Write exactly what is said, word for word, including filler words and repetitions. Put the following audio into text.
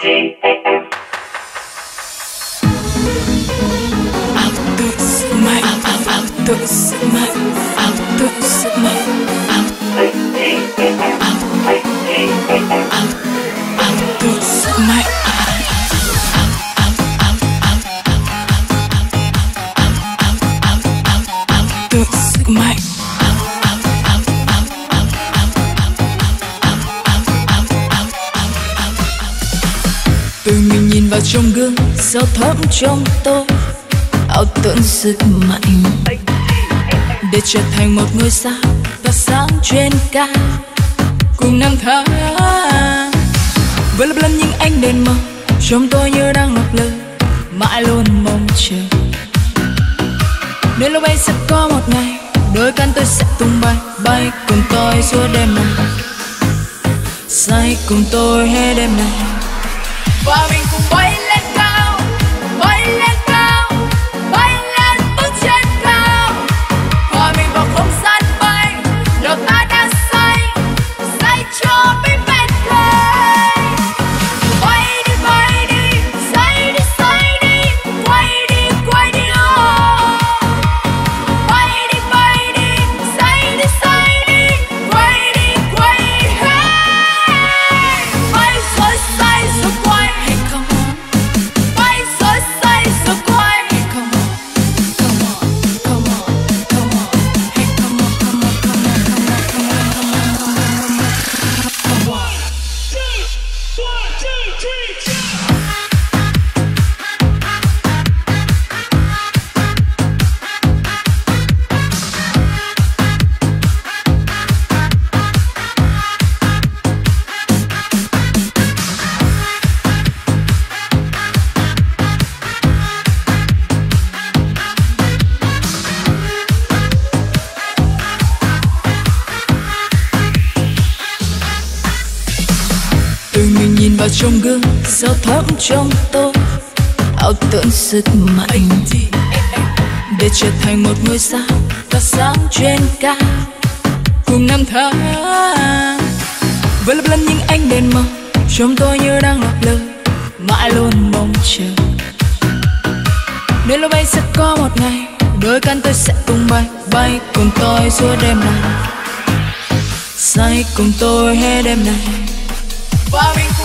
Ảo tưởng sức mạnh, ảo ảo ảo tưởng sức mạnh, ảo tưởng sức mạnh, ảo ảo ảo ảo tưởng sức mạnh. Tưởng sức mạnh. Từ mình nhìn vào trong gương, sao thấm trong tôi ảo tưởng sức mạnh, để trở thành một ngôi sao tỏa sáng trên cao cùng năm tháng. Với lấp lánh những ánh đèn mờ, trong tôi như đang ngập lờ, mãi luôn mong chờ. Nếu lúc ấy sẽ có một ngày, đôi cánh tôi sẽ tung bay, bay cùng tôi suốt đêm này, say cùng tôi hết đêm này. Và mình cùng bay lên cao, bay lên cao, bay lên bước trên cao. Hòa mình vào không gian bay, đầu ta đang say, say cho bên bên cây. Bay đi, bay đi, say đi, say đi, quay đi, quay đi oh. Bay đi, bay đi, say đi, say đi, quay đi, quay hey. Bay rồi say rồi quay. Vào trong gương, sao thấm trong tôi ảo tưởng sức mạnh, để trở thành một ngôi sao tỏa sáng trên cao cùng năm tháng. Với lấp lánh những ánh đèn mờ, trong tôi như đang lấp lờ, mãi luôn mong chờ. Nếu lúc ấy sẽ có một ngày, đôi cánh tôi sẽ tung bay, bay cùng tôi suốt đêm này, say cùng tôi hết đêm này. Và mình